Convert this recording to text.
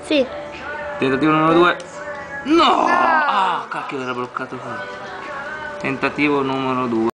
Sì. Tentativo numero 2. No! Ah, cacchio, era bloccato qua. Tentativo numero 2.